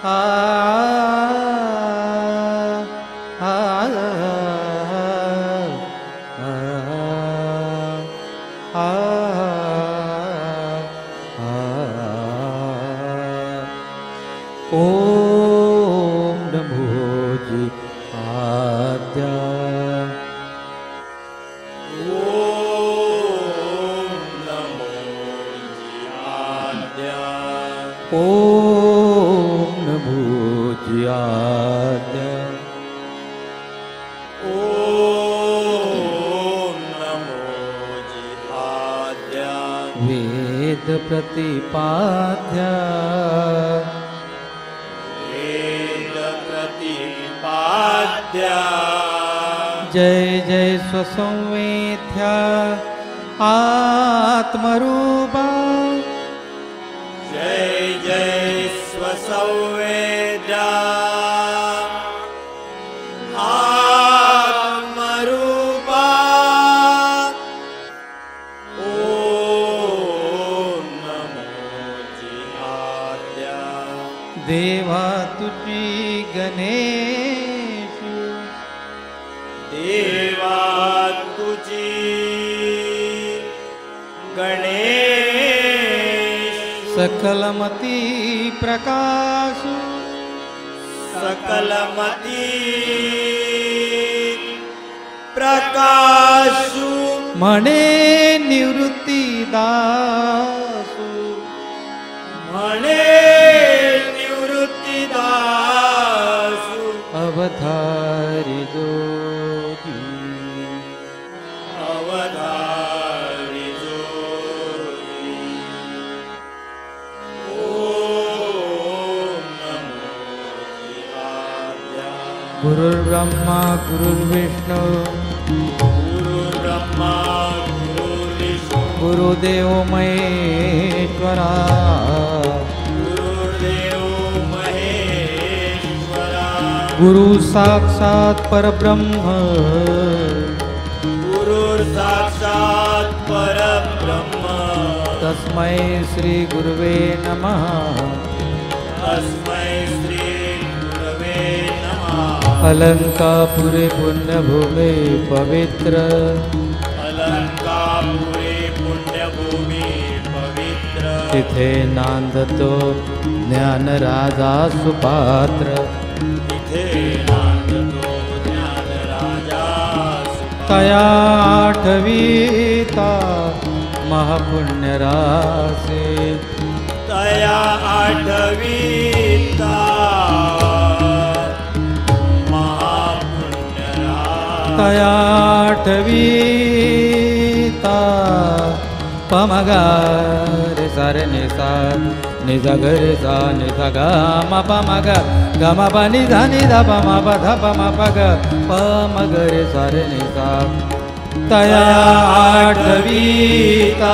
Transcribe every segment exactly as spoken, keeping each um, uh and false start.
आ आ आ ओम नमो जिहाद्या ओम नमो जिहाद्या ओम नमो जिहाद्या ओम नमो जिहाद्या वेद प्रतिपाद्या जय जय स्वसंवेद्या आत्मरूपा जय जय स्वसंवेद्या आत्मरूपा ओम नमो जिहाद्या देवा तुझी गणेश देवा तुझी गणेश सकलमती प्रकाश सकलमती प्रकाशु म्हणे निवृत्ती दासु म्हणे निवृत्ती दासु अवधारी ज्योती अवधारी ज्योती ओम नमो जिहाद्या गुरुर्ब्रह्मा गुरुर्विष्णु गुरुर्ब्रह्मा गुरुर्विष्णु गुरुदेव महेश्वरा गुरुर्देव महेश्वरा गुरु साक्षात् परब्रह्म गुरुर् साक्षात् परब्रह्म तस्मै श्री गुरुवे नमः तस्मै श्री गुरवे नमः अलंकापुरे पुण्यभूमे पवित्र अलंकापुरे पुण्यभूमि पवित्र तिथे नांदतो ज्ञानराजा सुपात्र तिथे नांदतो ज्ञानराजा तया आठवीता महापुण्यरासे तया आठवीता महापुण्यरासे तया आठवीता पमगा रे सारे निसा निजा गरे सा निजा गा मा पमगा गा मा पा निजा निजा प मा प ध प मा प ग प म ग रे सारे निसा तया आठवीता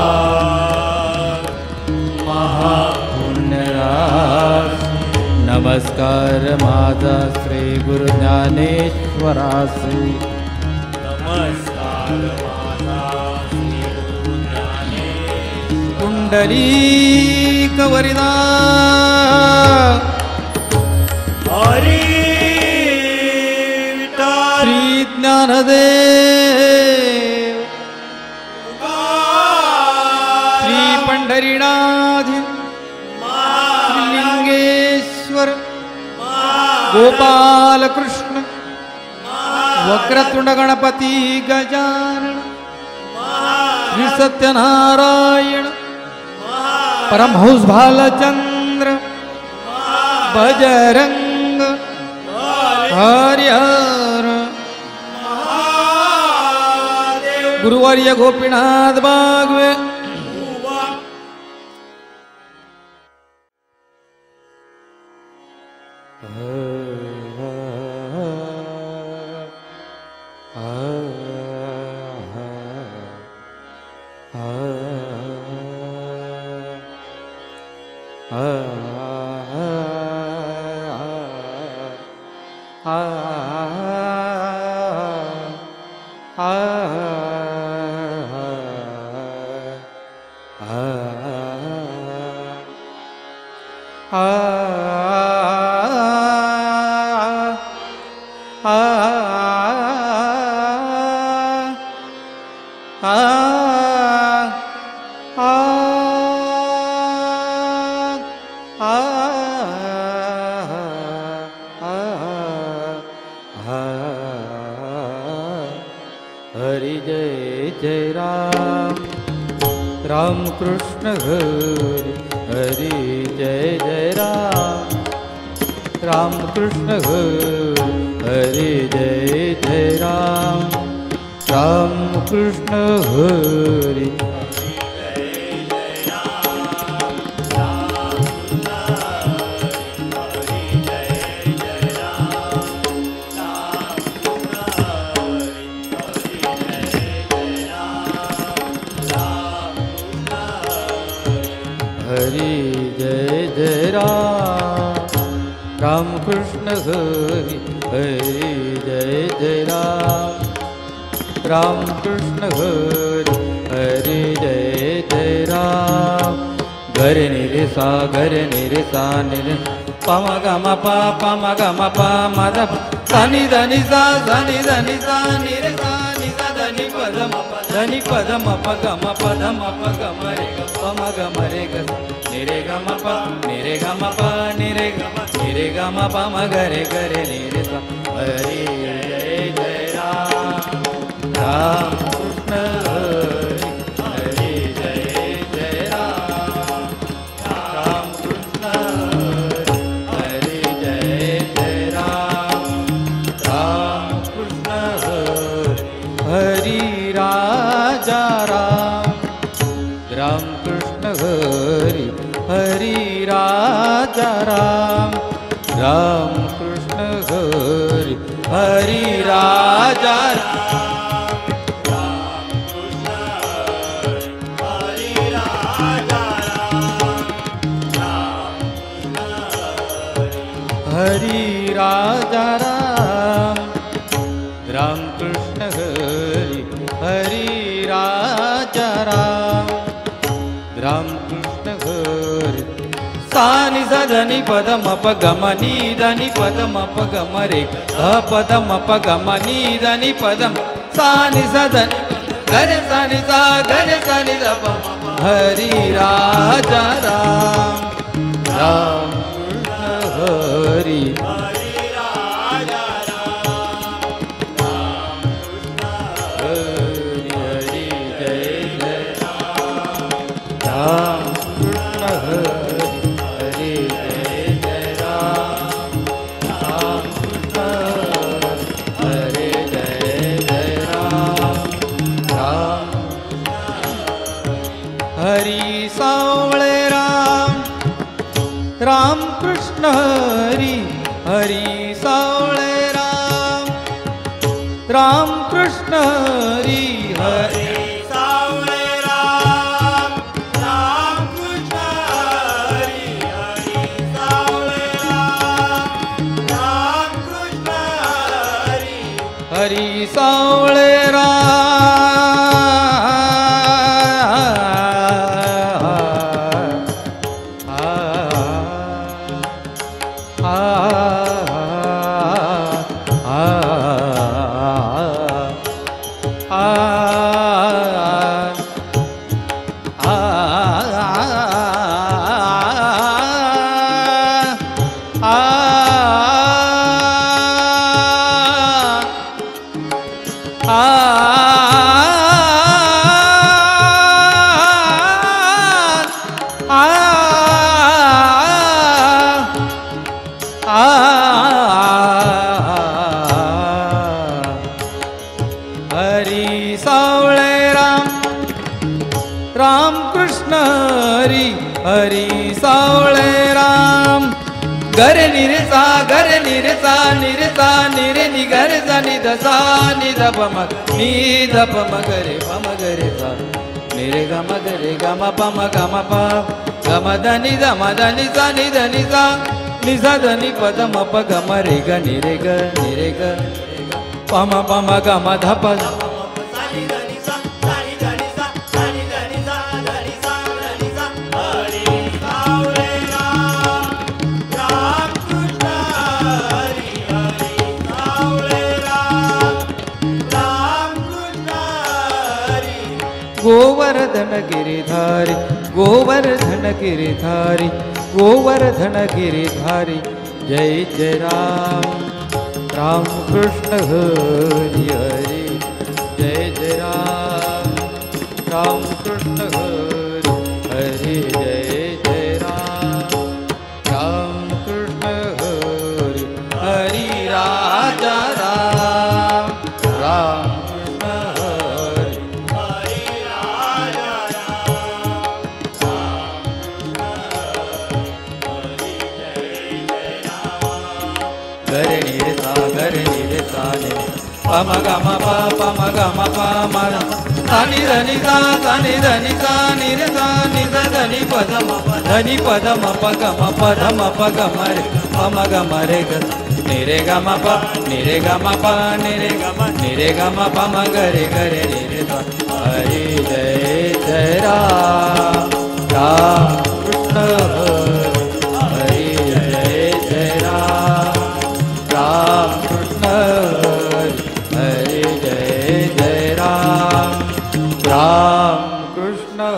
महापुण्यरास नमस्कार माझा श्री गुरु ज्ञानेश्वरासी नमस्कार माझा श्री गुरु ज्ञानेश्वर पुंडलीक वरिदा हरी विठ्ठल श्री ज्ञानदेव श्री पंढरीनाथ श्री लिंगेश्वर गोपाल कृष्ण वक्रतुंड गणपती गजानन श्री सत्यनारायण परमहंस भालचंद्र बजरंग हरिहर गुरुवर्य गोपीनाथ बागवे आ हरि जय जय राम राम कृष्ण हरि हरि जय जय राम राम कृष्ण हरि हरि जय जय राम राम कृष्ण हरि हरि जय जय राम राम कृष्ण हरि हरि जय जय राम राम कृष्ण हरि हरि जय जय राम गर निरे सा गर निरे सा निरे पम गम प पम गम प मद सनि धनि सा सनि धनि सा निरे सा नि सा धनि पदम धनि पदम प गम पदम प गम रे पम गम रे ग निरे गम प निरे गम प निरे गम निरे गम प म गरे गरे निरे सा हरि जय जय राम राम कृष्ण हरि हरि जय जय राम राम कृष्ण हरि जय जय राम राम कृष्ण हरि राजा राम राम कृष्ण हरि हरि राजा राम राम कृष्ण हरि हरि राजा हरि राजा राम राम कृष्ण हरि हरि राजा राम राम कृष्ण हरि सानि सधनि पदम प गम नि धनि पदम प गम रे ध पदम प गम नि धनि पदम सानि सधनि गर सानि सा गर सानि ध प हरि राजा राम राम कृष्ण हरि हरि राजा राम राम कृष्ण हरि हरि जय जय राम राम कृष्ण हरि हरि जय जय राम राम कृष्ण हरि जय जय राम राम हरि सावळे राम राम कृष्ण हरि हरि सावळे राम राम कृष्ण हरि हरि सावळे राम राम कृष्ण हरि हरि सावळे राम राम कृष्ण हरि हरि सावळे राम हरि सावळे राम राम कृष्ण हरि हरि सावळे राम गर निरे सा गर निरे सा निरे सा निरे नि गर सा नि ध सा नि ध प म नि ध प म गरे प म गरे सा निरे ग म गरे ग म प म ग म प ग म ध नि ध म ध नि सा नि ध नि सा नि सा ध नि प ध म प ग म रे ग निरे ग निरे ग प म प म ग म ध प गोवर्धन गिरिधारी गोवर्धन गिरिधारी गोवर्धन गिरिधारी जय जय राम राम कृष्ण हरि हरि जय जय राम राम कृष्ण हरि हरि जय जय राम राम कृष्ण हरि हरि राजा Ram Ram pama gama pa pama gama pa ma tani dhani sa tani dhani sa ni re sa ni sa dhani pada ma dhani pada ma pa gama pada ma pa gama re pama gama re ga ni re gama pa ni re gama pa ni re gama ni re gama pa ma ga re ga re ni re sa Hari jai jai Ram Ram Krishna Hari jai jai Ram Ram Krishna Hari jai jai Ram Ram Krishna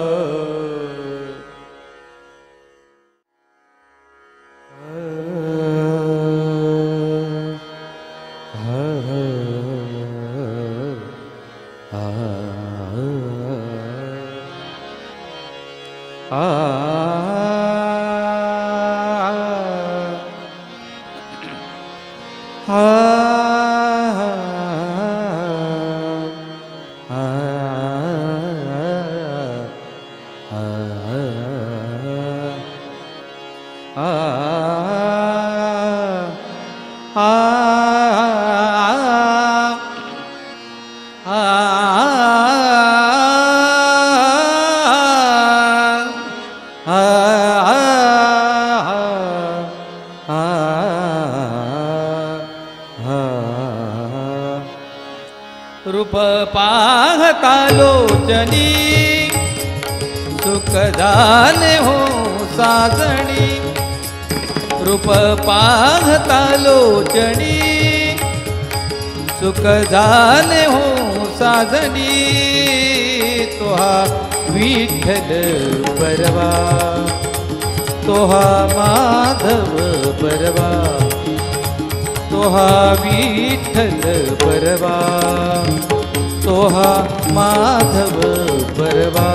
रूप पाहता लोचनी सुखदान हो साजणी रूप पाहता लोचनी सुखदान हो साजणी तोहा विठ्ठल परवा तोहा माधव परवा तोहा विठ्ठल परवा तोहा माधव परवा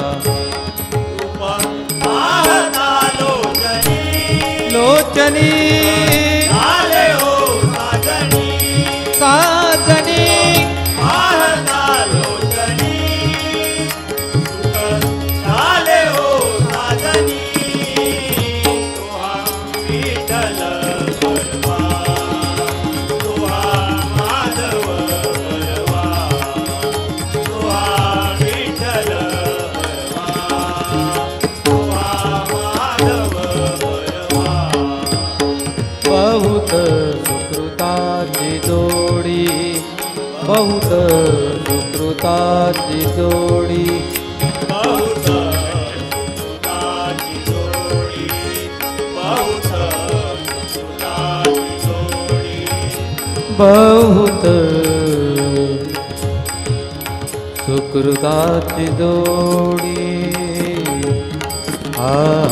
पाहता लोचनी लोचनी आले हो साजनी साजनी पाहता लोचनी सुख आले हो साजनी तोहा विठ्ठल परवा तोहा माधव परवा तोहा विठ्ठल परवा तोहा माधव परवा बहुत सुकृताची जोडी बहुत सुकृताची जोडी बहुत सुताची जोडी बहुत सुताची जोडी बहुत सुकृताची जोडी आ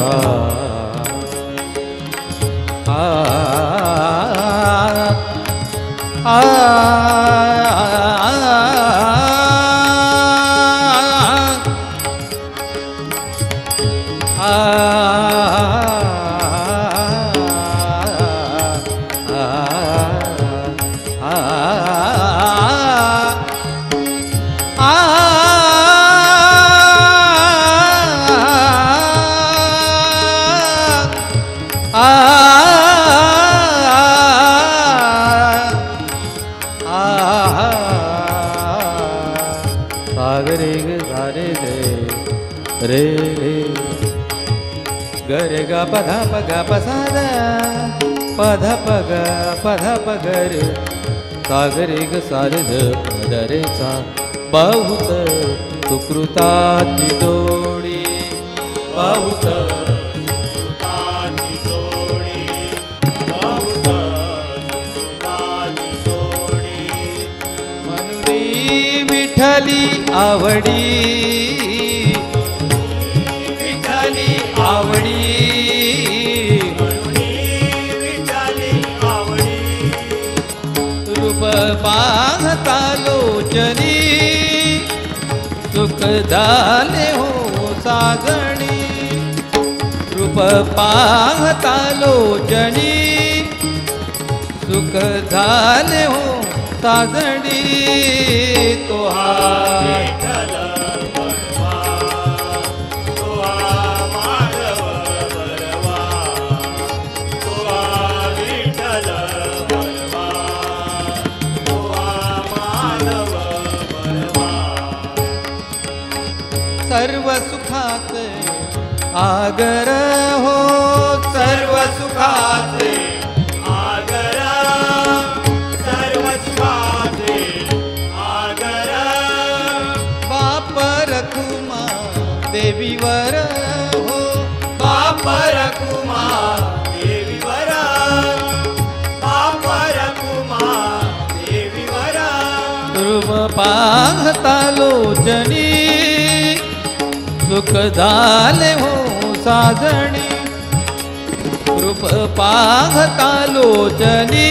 आ आ सागरे सारे रे रे रे गरे गा पधा पगा पसादा पधा पगा पधा पगर सागरे ग सारे ध पदरे सा बहुत सुकृताची जोडी बहुत सुताची जोडी बहुत सुताची जोडी मनुरी विठ्ठली आवडी विठ्ठली आवडी झाले हो साजणी रूप पाहता लोचनी सुख झाले हो साजणी तो हा विठ्ठल बरवा, तो हा माधव बरवा, तो हा विठ्ठल बरवा, तो हा माधव बरवा. सर्व सुखाचे आगर हो सर्व सुखाचे आगर, सर्व सुखाचे आगर, बाप रखुमा देवीवर हो बाप रखुमा देवीवर, बाप रखुमा देवीवर. रूप पाहता लोचनी सुख झाले हो साजणी रूप पाहता लोचनी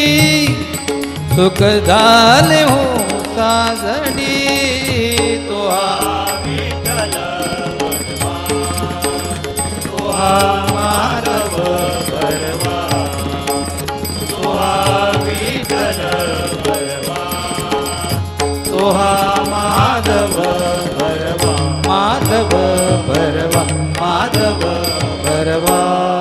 सुख झाले हो साजणी तो हा विठ्ठल बरवा, तो हा हा माधव बरवा, तो हा विठ्ठल बरवा, तो हा माधव भरवा माधव भरवा माधव भरवा.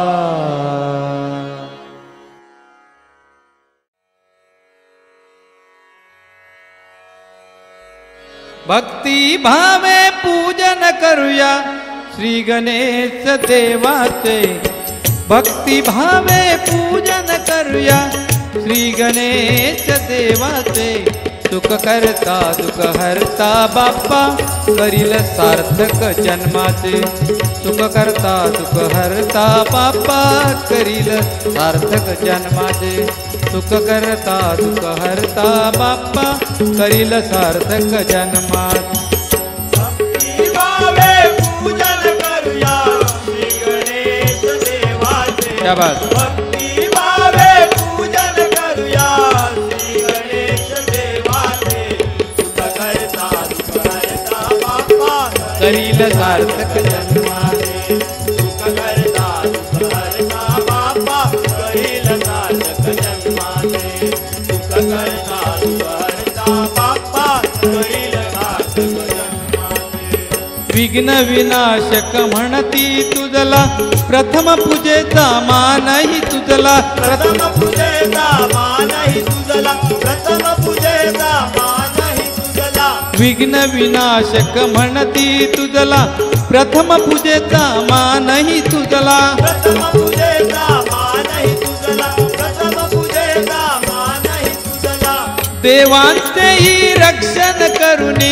भक्ती भावे पूजन करूया श्री गणेश देवाचे भक्ती भावे पूजन करूया श्री गणेश देवाचे सुख करता दुःख हरता बाप्पा करील सार्थक जन्माचे सुख करता दुःख हरता बाप्पा करील सार्थक जन्माचे सुख करता दुःख हरता बाप्पा करील सार्थक जन्माचे. भक्ती भावे पूजन करूया श्री गणेश देवाचे. क्या बात. भक्ती भावे पूजन करूया श्री गणेश देवाचे. सुख करता दुःख हरता बाप्पा करील सार्थक जन्माचे. सुख करता दुःख हरता बाप्पा करील सार्थक जन्माचे. सुख करता दुःख हरता बाप्पा करील सार्थक जन्माचे. विघ्न विनाशक म्हणती तुझला प्रथम पूजेचा मानही तुझला प्रथम पूजेचा मानही तुझला प्रथम पूजेचा मानही तुझला. विघ्न विनाशक म्हणती तुझला प्रथम पूजेचा मानही तुझला प्रथम पूजेचा मानही तुझला प्रथम पूजेचा मानही तुझला. देवांचेही रक्षण करुणी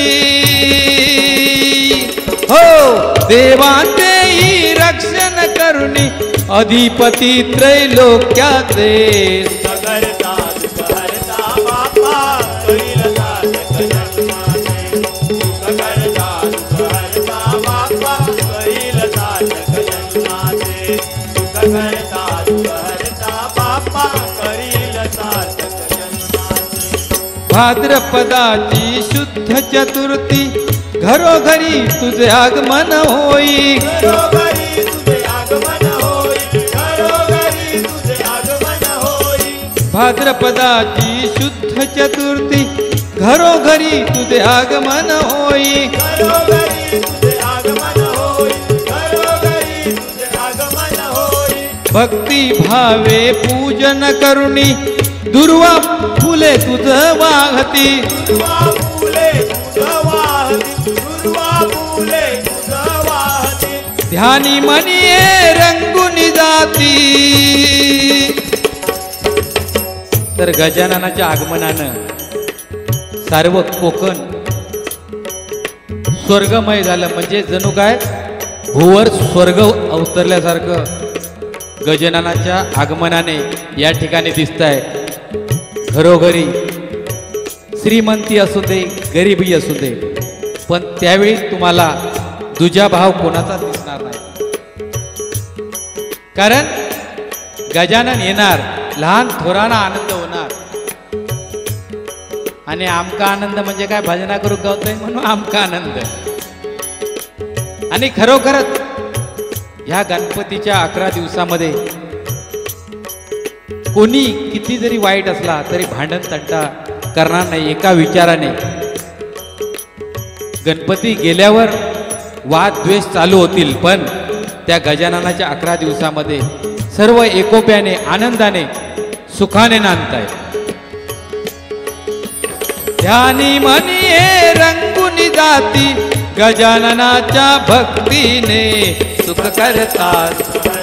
हो देवांचेही रक्षण करुणी अधिपती त्रैलोक्याचे. करता दुःख हरता बाप्पा करील सार्थक जन्माचे. सुख करता दुःख हरता बाप्पा करील सार्थक जन्माचे. सुख करता दुःख हरता बाप्पा करील सार्थक जन्माचे. भाद्रपदाची शुद्ध चतुर्थी घरोघरी तुझे आगमन होई घरोघरी तुझे आगमन होई घरोघरी तुझे आगमन होई. भाद्रपदाची शुद्ध चतुर्थी घरोघरी तुझे आगमन होई घरोघरी तुझे आगमन होई घरोघरी तुझे आगमन होई. भक्ती भावे पूजन करुणी दुर्वा फुले तुझ वाहती दुर्वा फुले तुझ वाहती दुर्वा फुले तुझ वाहती. ध्यानी मनी रंगून जाती. तर गजाननाच्या आगमनानं सर्व कोकण स्वर्गमय झालं म्हणजे जणू काय भूवर स्वर्ग अवतरल्यासारखं गजाननाच्या आगमनाने या ठिकाणी दिसत आहे. घरोघरी श्रीमंती असू दे गरिबी असू दे पण त्यावेळी तुम्हाला दुजा भाव कोणाचा दिसणार नाही. कारण गजानन येणार लहान थोरांना आनंद होणार. आणि आमका आनंद म्हणजे काय भजना करू गावतोय म्हणून आमका आनंद आणि खरोखरच ह्या गणपतीच्या अकरा दिवसामध्ये कोणी किती जरी वाईट असला तरी भांडण तंटा करणार नाही एका विचाराने. गणपती गेल्यावर वाद द्वेष चालू होतील, पण त्या गजाननाच्या अकरा दिवसामध्ये सर्व एकोप्याने आनंदाने सुखाने नांदताय. ध्यानी मनी हे रंगून जाती गजाननाच्या भक्तीने सुख करतात.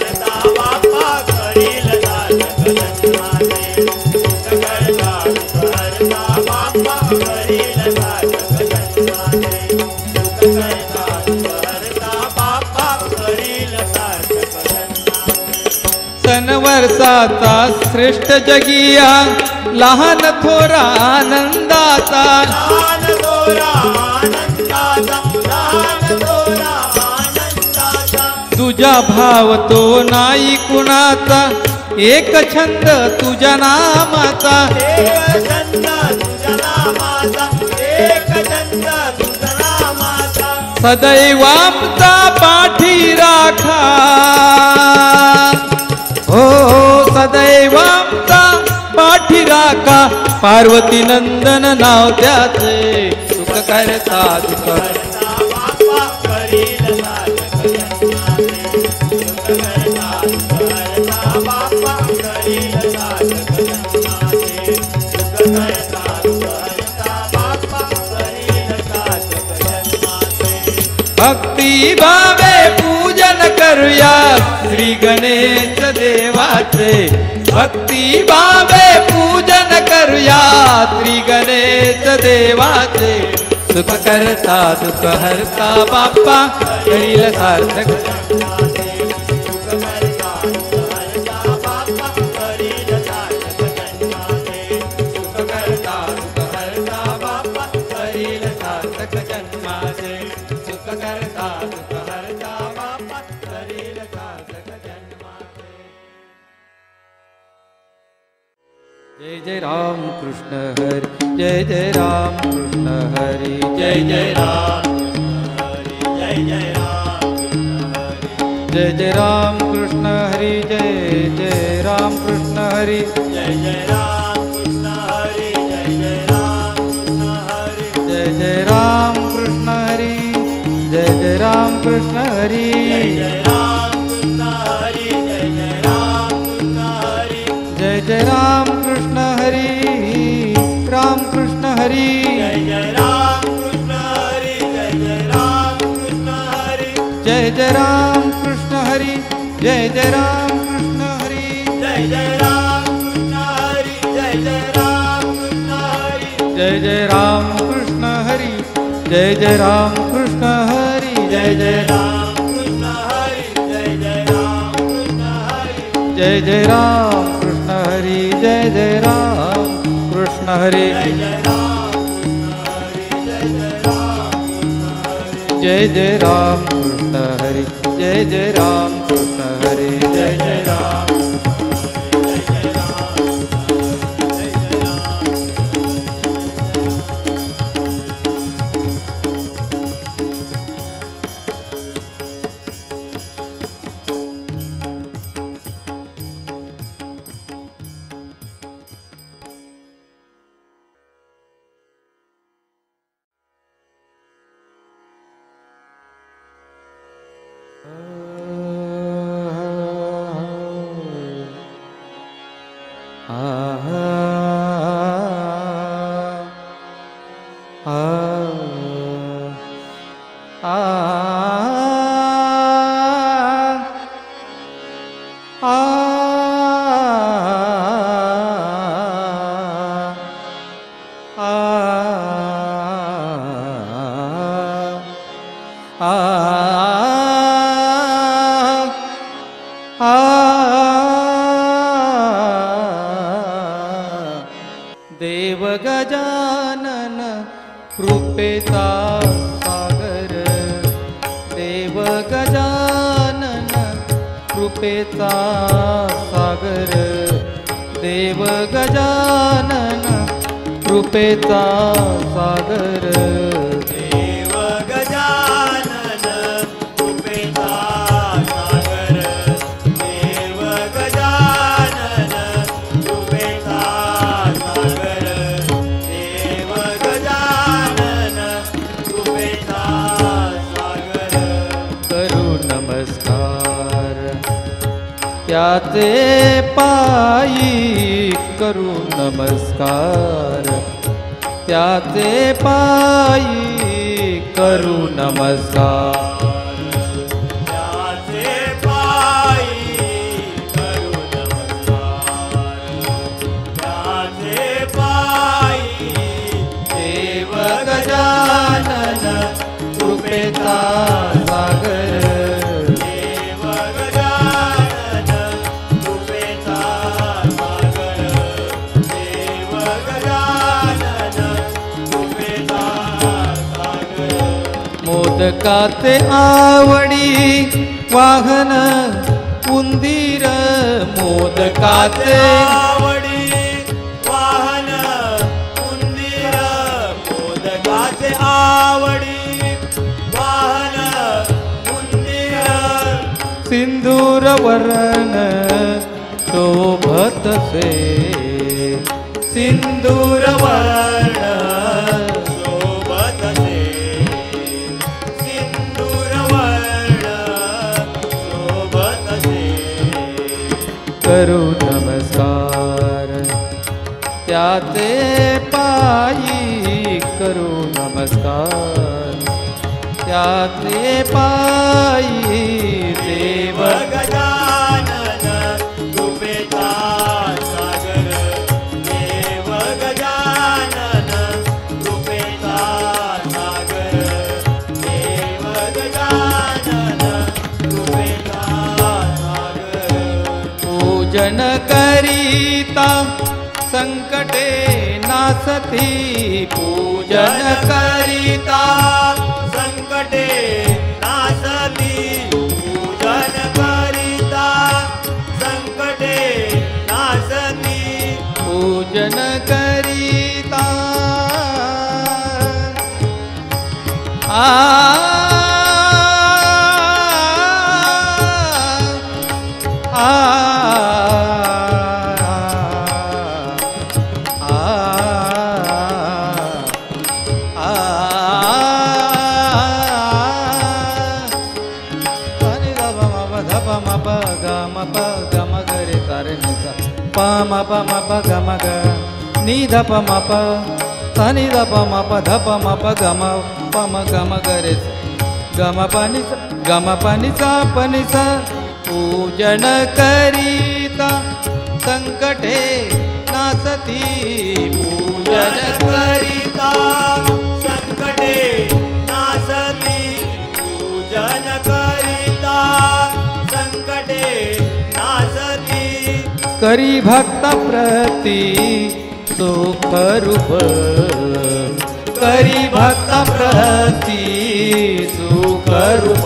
सणवर्षाचा श्रेष्ठ जगिया लहान थोरा आनंदाचा. लहान थोरा आनंदाचा, लहान थोरा आनंदाचा. तुझा भाव तो नाही कुणाचा एक छंद तुझ्या नामाचा. एक छंद तुझ्या नामाचा, एक छंद तुझ्या नामाचा. सदैव आमचा पाठी राखा हो सदैव आमचा पाठी राखा. पार्वती नंदन नाव त्याचे सुख करता दुःख बाप्पा करील बाप्पा करील भक्ती भावे पूजन करूया श्री गणेश देवाचे. भक्ती भावे पूजन करूया श्री गणेश देवाचे. सुख करता दुःख हरता बाप्पा करील सार्थक. जय जय राम कृष्ण हरि जय जय राम कृष्ण हरि जय जय राम जय जय राम जय जय राम कृष्ण हरि जय जय राम कृष्ण हरि जय जय राम कृष्ण हरि जय जय राम कृष्ण हरि जय जय राम कृष्ण हरि जय जय राम कृष्ण हरि राम कृष्ण हरि जय जय राम कृष्ण हरि जय जय राम कृष्ण हरि जय जय राम कृष्ण हरि जय जय राम कृष्ण हरि जय जय राम कृष्ण हरि जय जय राम कृष्ण हरि जय जय राम कृष्ण हरि जय जय राम कृष्ण हरि जय जय राम कृष्ण हरि जय जय राम कृष्ण हरि जय जय राम कृष्ण हरि जय जय राम देव गजानन कृपेचा सागर देव गजानन कृपेचा सागर देव गजानन कृपेचा सागर देव गजानन त्याचे पायी करू नमस्कार, त्याचे पायी करू नमस्कार, त्याचे पायी करू नमस्कार, त्याचे पायी देव गजानन कृपेचा सागर, देव गजानन कृपेचा सागर, देव गजानन कृपेचा सागर. मोदकाचे आवडी वाहन उंदीर, मोदकाचे आवडी वाहन उंदीर, मोदकाचे आवडी वाहन उंदीर. सिंदूर वर्ण शोभतसे, सिंदूर वर्ण शोभतसे, सिंदूर वर्ण शोभतसे. करू नमस्कार, त्याचे पायी करू नमस्कार, त्याचे पायी देव गजानन कृपेचा सागर, देव गजानन कृपेचा सागर, देव गजानन कृपेचा सागर. पूजन करीता संकटे नासती, पूजन करीता संकटे नासती, पूजन करिता संकटे नासती. पूजन करीता आ आ प म प म प ग म ग नि ध प म प थ नि ध प म प ध प म प ग म प म ग म ग रे ग म प नि सा ग म प नि सा प नि सा. पूजन करीता संकटे नासती, पूजन करिता संकटे नासती, पूजन करिता संकटे नासती. करी भक्त प्रती सुख रूप, करी भक्त प्रती सुख रूप,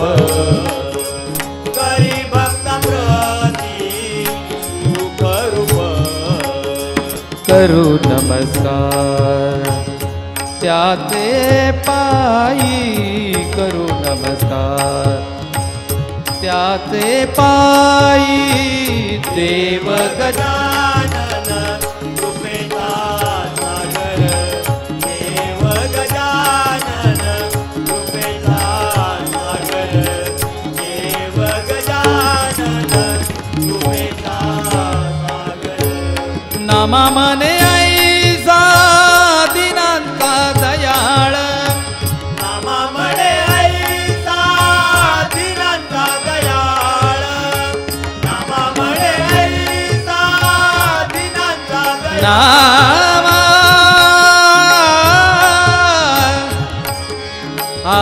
करी भक्त प्रती सुख रूप. करू नमस्कार, त्याचे पायी करू नमस्कार, त्याचे पायी देव गजानन कृपेचा सागर, देव गजानन कृपेचा सागर, देव गजानन कृपेचा सागर. नामा मने ऐसा दिनांता दयाळ, नामा म्हणे ऐसा दिनांचा दयाळ, नामा म्हणे ऐसा दिनांचा दयाळ. नामा आ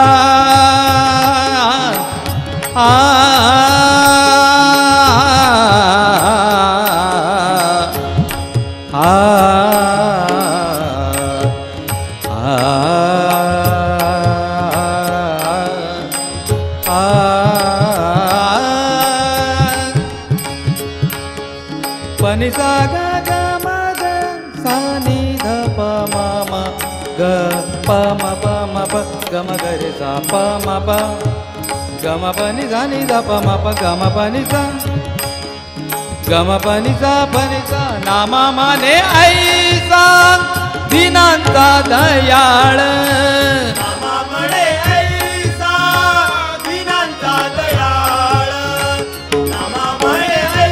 आ आ पनि सा ग ग म ग सा नि ध प म म ग प म प म प ग म ग रे सा प म प ग म प नि सा नि ध प म प ग म प नि सा ग म प नि सा प नि सा. नामा माने ऐसा दिनांचा दयाळ, नामा म्हणे ऐसा दिनांचा दयाळ, नामा म्हणे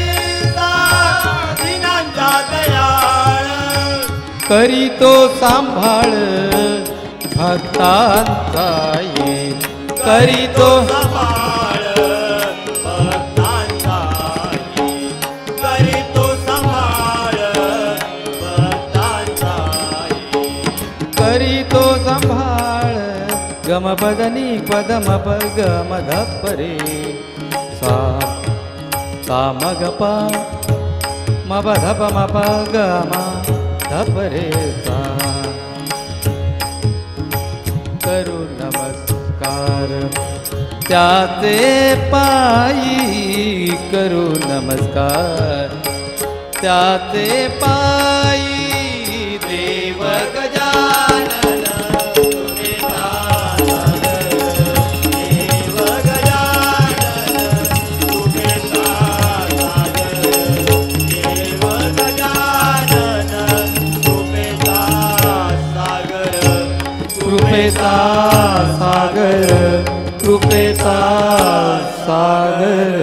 करीतो सांभाळ भक्तांचा ये करीतो सांभाळ भक्तांचा ये करीतो सांभाळ भक्तांचा ये करीतो सांभाळ गम पदनी पदम पग मध रे सा सा मग पा म ध प म प ग म ध रे सा करू नमस्कार त्याचे पायी करू नमस्कार त्याचे पायी देव गजानन कृपेचा सागर कृपेचा सागर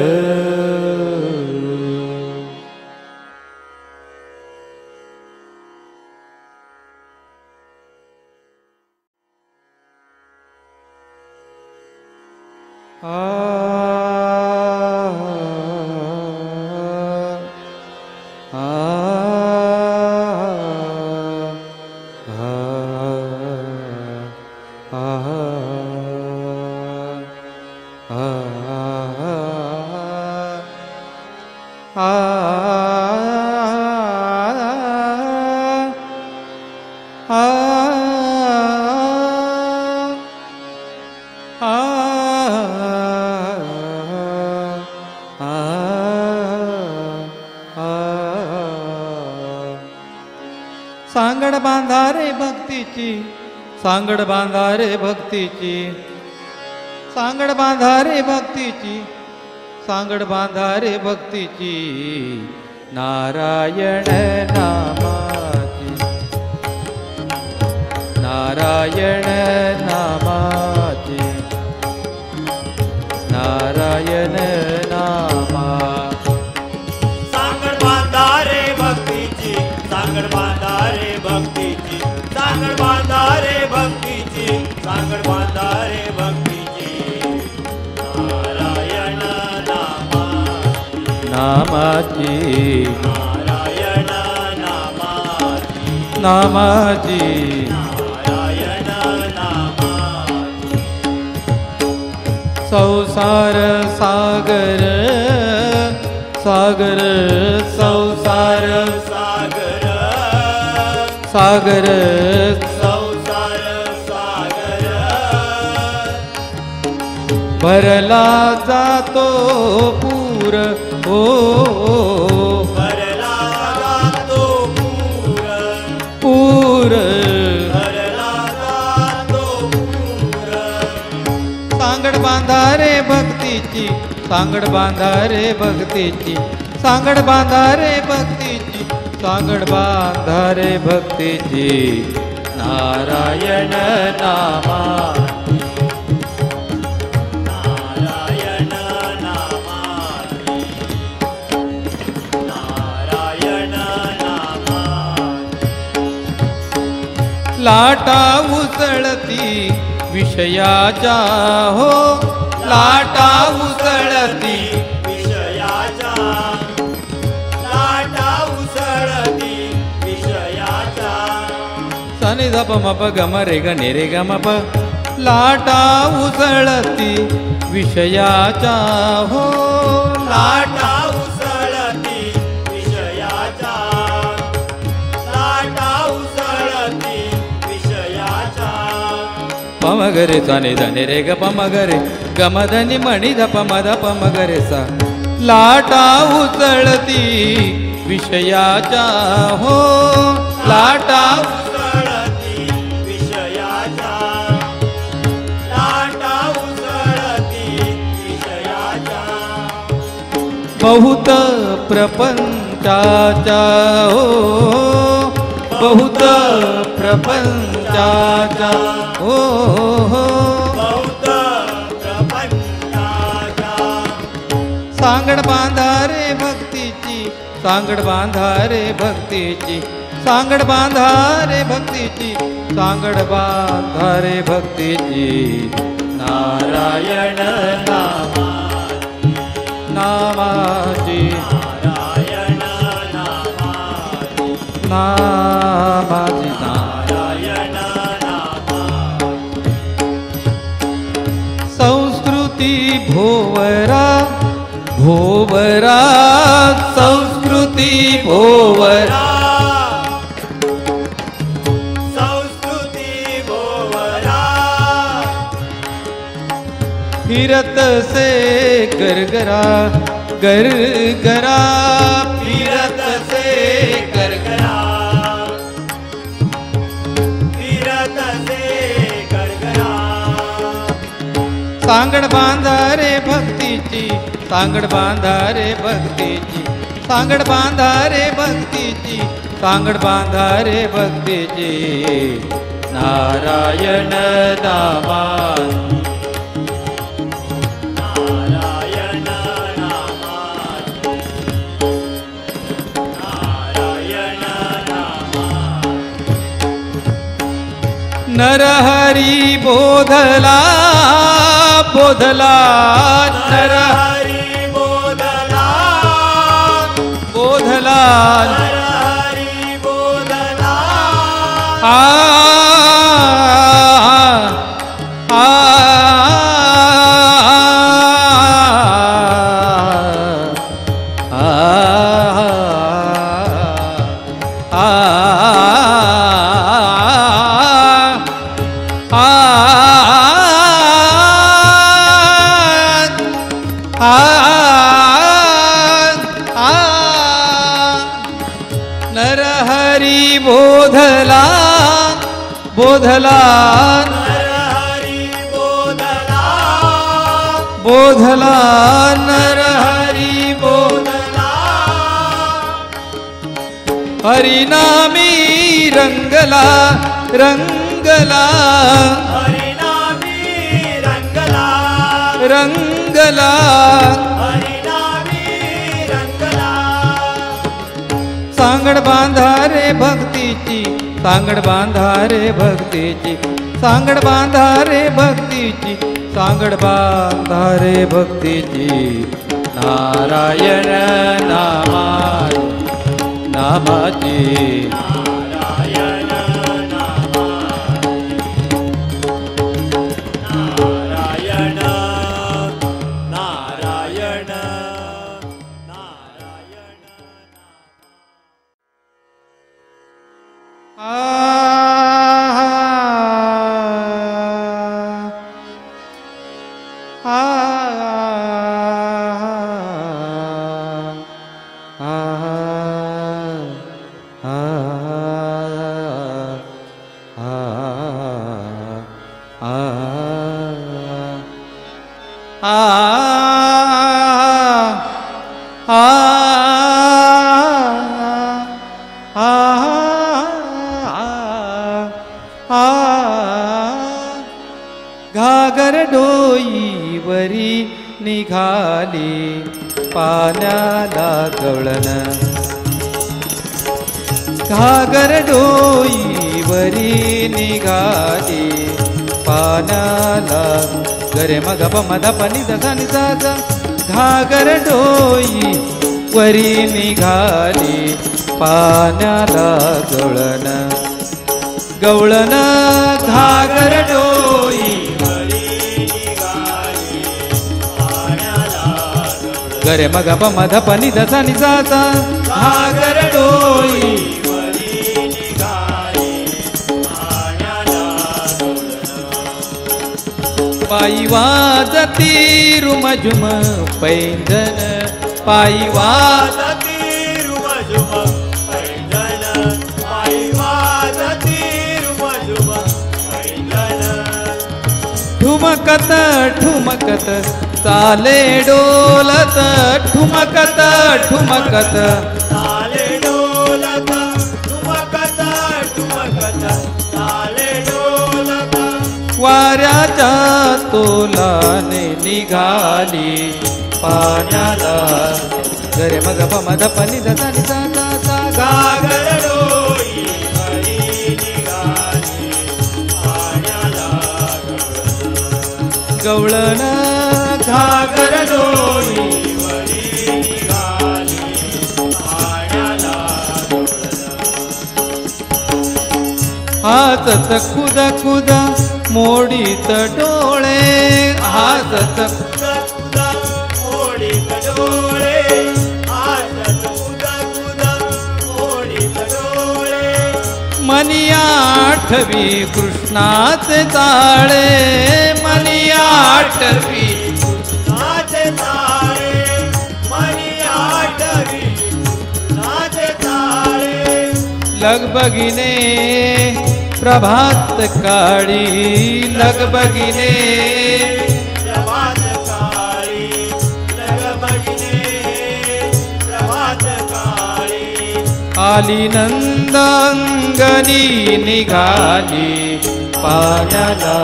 सांगड बांधा रे भक्तीची सांगड बांधा रे भक्तीची सांगड बांधा रे भक्तीची सांगड बांधा रे भक्तीची नारायण नामाची नारायण नामाची नारायण नामा सांगड बांधा रे भक्तीची सांगड बांधा रे भक्तीची सांगड बांधा रे भक्तीची सांगड बांधा रे भक्तीची नारायण नामा नामाची नारायण नामाची नामाची नारायण नामाची संसार सागर सागर संसार सागर सागर संसार सागर भरला जातो पूर हो भरला जातो पूर पूर भरला जातो पूर सांगड बांधा रे भक्तीची सांगड बांधा रे भक्तीची सांगड बांधा रे भक्तीची सांगड बांधा रे भक्तीची नारायण नामा नारायण नामाची नारायण नामाची लाटा उसळती विषयाच्या हो लाटा उसळती विषयाच्या लाटा उसळती विषयाच्या सनि ध प म प ग म रे ग नि रे ग म प लाटा उसळती विषयाच्या हो लाटा उसळती विषयाच्या लाटा उसळती विषयाच्या प म ग रे सा नि ध नि रे ग प म ग रे ग म ध नि म नि ध प म ध प म ग रे सा लाटा उसळती विषयाच्या हो लाटा उसळती विषयाच्या लाटा उसळती विषयाच्या बहुत प्रपंचाच्या हो बहुत प्रपंचाच्या हो हो बहुत प्रपंचाच्या सांगड बांधा रे भक्तीची सांगड बांधा रे भक्तीची सांगड बांधा रे भक्तीची, सांगड बांधा रे भक्तीची. नारायण नामा नामाची, नारायण नामाची, नामाची, नारायण नामाची. संस्कृती भोवरा भोवरा, संस्कृती भोवरा, संस्कृती भोवरा. फिरत से गरगरा गरगरा, फिरत से गरगरा, फिरत से गरगरा. सांगड बांधा रे भक्तीची, सांगड बांधा रे भक्तीची, सांगड बांधा रे भक्तीची, सांगड बांधा रे भक्तीची. नारायण नामा नारायण नामाची, नारायण नामाची. नरहरी बोधला बोधला, नर हरी बोधला, बोधला, हरी बोधला. आ आ नरहरी बोधला बोधला, हरी बोधला, बोधला, नरहरी बोधला. हरिनामी रंगला रंगला, हरिनामी रंगला, रंगला. हरिनामी रंगला. सांगड बांधा रे भक्तीची, सांगड बांधा रे भक्तीची, सांगड बांधा रे भक्तीची, सांगड बांधा रे भक्तीची. नारायण नामा नामाची, नारायण नामाची, नारायण नारायण नारायण. घागर डोईवरी निघाली पाण्याला गवळण, घागर डोईवरी निघाली पाण्याला गरे मग मध पनी दसा निसा. घागर डोई वरी निघाली पाण्याला गवळण, गवळण घागर डोई गरे मग मध पनी दसा निसा. घागर डोई पायी वाजती रुमझुम पैंजन, पायी वाजती रुमझुम पैंजन, पायी वाजती रुमझुम पैंजन. ठुमकत ठुमकत चाले डोलत, ठुमकत ठुमकत ताले डोलत, ठुमकत ठुमकत ताले डोलत. वाऱ्याच्या तोलाने निघाली पाण्याला गरे मग मध पनी दसा निसा. घागर डोई गवळण घागर डोई वरी निघाली पाण्याला हातत खुद खुद मोडीत डोळे हातत मोडीत डोळे हातत खुद खुद मोडीत डोळे मनी आठवी कृष्णाचे ताळे मनी आठवी नाचे ताळे मनी आठवी नाचे ताळे लगबगिने प्रभात काळी लगबगिने प्रभात काळी लगबगिने प्रभात काळी आली नंदांगनी निघाली पाण्याला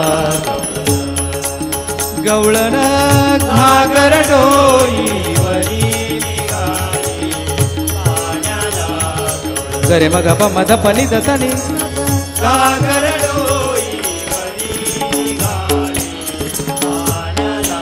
गवळण घागर डोई वरी निघाली पाण्याला गरे मग मध पनी दसणी घागर डोई वरी निघाली पाण्याला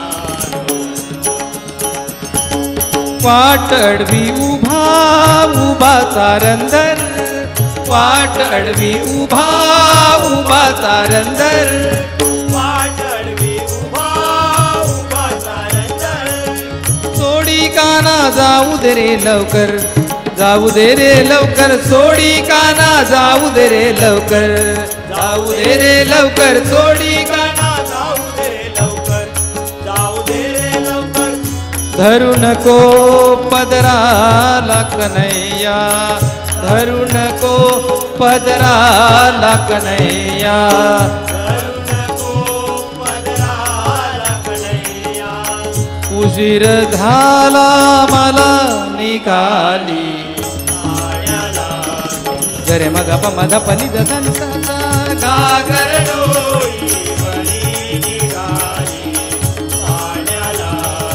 वाट अडवी उभा उभा तारंदर वाट अडवी उभा उभा तारंदर वाटडवी उभा उभा तारंदर सोडी काना जाऊ दे रे लवकर जाऊ दे रे लवकर सोडी काना जाऊ दे रे लवकर जाऊ दे रे लवकर सोडी काना जाऊ दे रे लवकर जाऊ दे रे लवकर धरू नको पदराला कन्हैया धरू नको पदराला कन्हैया धरू नको पदराला कन्हैया उशीर झाला मला निघाली पाण्याला गरे मग मध पनी दसनी घागर डोई वरी निघाली पाण्याला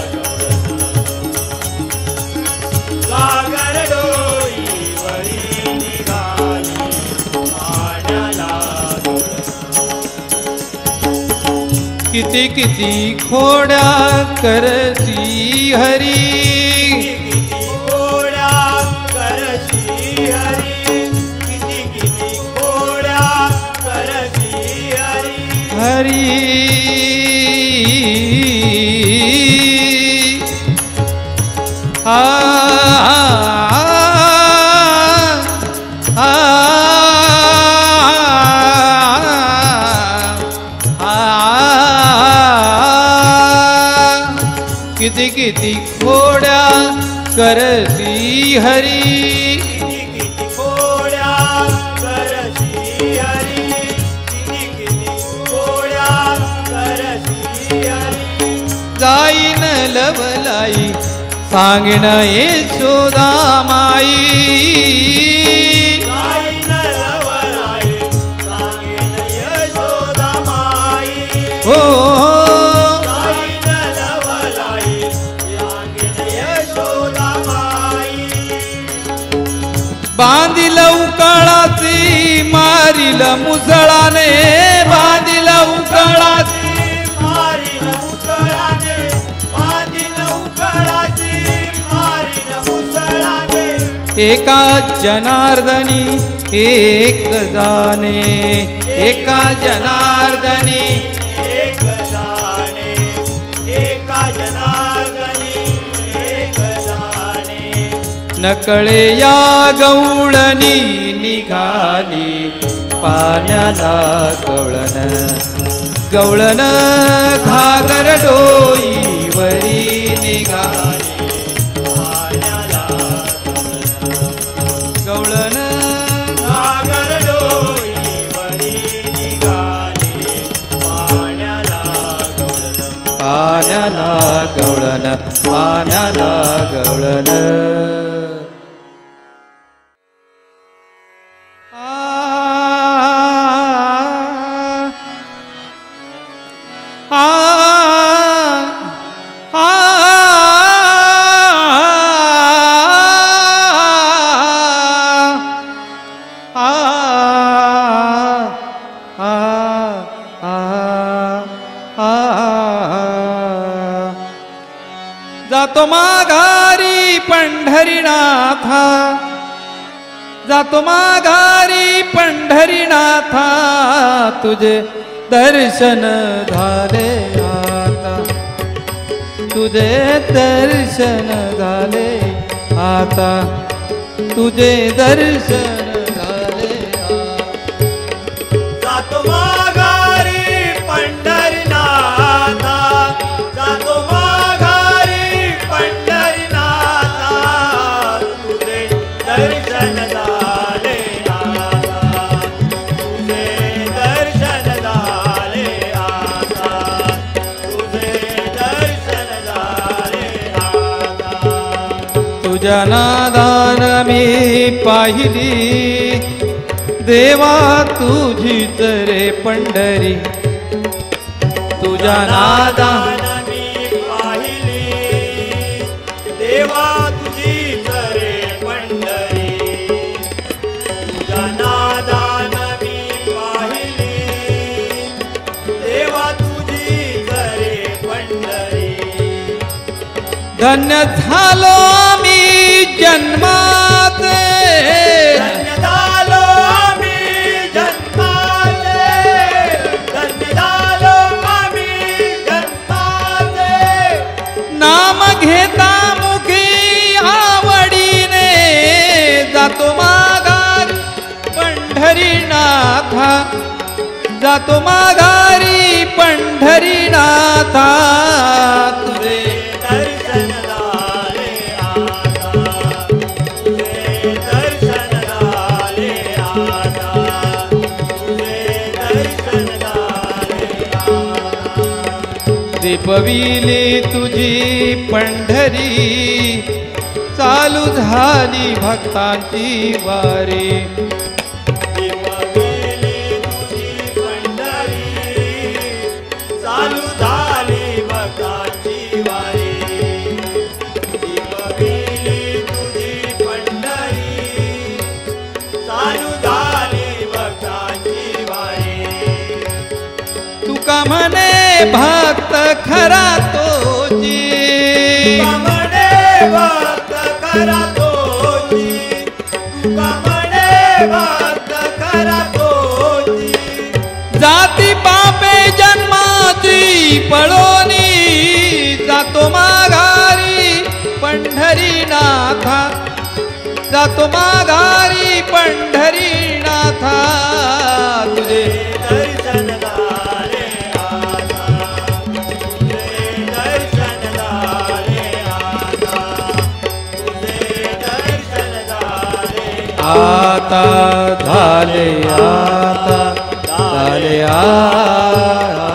घागर डोई वरी निघाली पाण्याला किती किती खोड्या करसी हरी किती घोड्या करशी हरी किती किती घोड्या करशी हरी हरी आ आ किती किती खोड्या करसी हरी किती किती घोड्या करशी हरी किती किती घोड्या करशी हरी जाईन लवलाई सांगिन यशोदा माई गाईन लवराई सांगेन यशोदा माई हो गाईन लवराई सांगेन यशोदा माई बांधिल उकाळाची मारिल मुसळाने बांधिल उकाळाची मारीन मुसळाने बांधीन उकळाची मारीन मुसळाने एका जनार्दनी एक जाणे एका जनार्दनी एक जाणे एका जनार्दनी एक जाणे नकळे या गवळणी निघाली पाण्याला गवळण गवळण घागर डोई वरी निघाली पाण्याला गवळण घागर डोई वरी निघाली पाण्याला गवळण पाण्याला गवळण पाण्याला गवळण आ जातो माघारी पंढरीनाथा, जातो माघारी पंढरीनाथा, तुझे दर्शन झाले आता, तुझे दर्शन झाले आता, तुझे दर्शन झाले आता. जातो माघारी पंढरीनाथा, जातो माघारी पंढरीनाथा, तुझे दर्शन झाले आता, तुझे दर्शन झाले आता, तुझे दर्शन झाले आता. तुझ्या नादान मी पाहिली देवा तुझीच रे पंढरी, तुझ्या नादान मी पाहिली देवा तुझीच रे पंढरी, तुझ्या नादान मी पाहिली देवा तुझीच रे पंढरी. धन्य झालो आम्ही जन्माचे, धन्य झालो आम्ही जन्माचे, धन्य झालो आम्ही जन्माचे. नाम घेता मुखी आवडीने, जातो माघारी पंढरीनाथा, जातो माघारी पंढरीनाथा, तुझे दर्शन झाले आता, तुझे दर्शन झाले आता, तुझे दर्शन झाले आता. दीपविली तुझी पंढरी, चालू झाली भक्तांची वारी. दीपविली तुझी पंढरी, चालू झाली भक्तांची वारी. दीपविली तुझी पंढरी, चालू झाली भक्तांची वारी. तुका म्हणे भक्त खरा तोची, तुका म्हणे भक्त खरा तोची, तुका म्हणे भक्त खरा तोची. जाती पापे जन्माची पळोनी, जातो माघारी पंढरीनाथा, जातो माघारी पंढरीनाथा, तुझे दर्शन झाले आता, तुझे दर्शन झाले आता, तुझे दर्शन झाले आता झाले आता, झाले आता.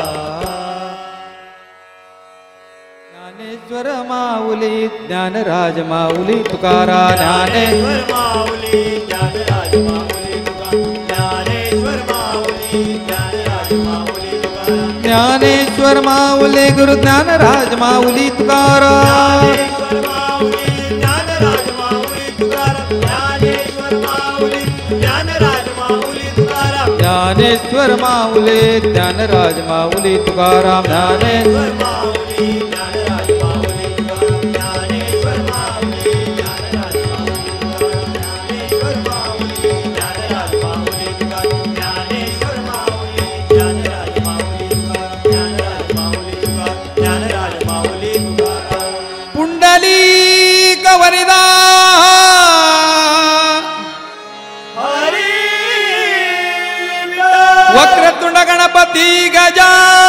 ज्ञानेश्वर माऊली ज्ञानराज माऊली तुकारा, ज्ञानेश्वर माऊली ज्ञानराज माऊली तुकाराम, ज्ञानेश्वर माऊली ज्ञानराज माऊली तुकाराम. ज्ञानेश्वर माऊली गुरु ज्ञानराज माऊली तुकाराम, ज्ञानेश्वर माऊली ज्ञानराज माऊली तुकाराम, ज्ञानेश्वर माऊली ज्ञानराज माऊली तुकाराम. ज्ञानेश्वर माऊली ज्ञानराज माऊली तुकाराम, ज्ञानेश्वर ज्ञानेश्वर माऊली ज्ञानराज माऊली तुकाराम, ज्ञानेश्वर माऊली ज्ञानराज माऊली तुकाराम, ज्ञानेश्वर माऊली ज्ञानराज माऊली तुकाराम, ज्ञानेश्वर माऊली ज्ञानराज माऊली तुकाराम, ज्ञानराज माऊली तुकाराम, ज्ञानराज माऊली तुकाराम. पुंडलिक वरदा हरी वक्रतुंड गणपती गजा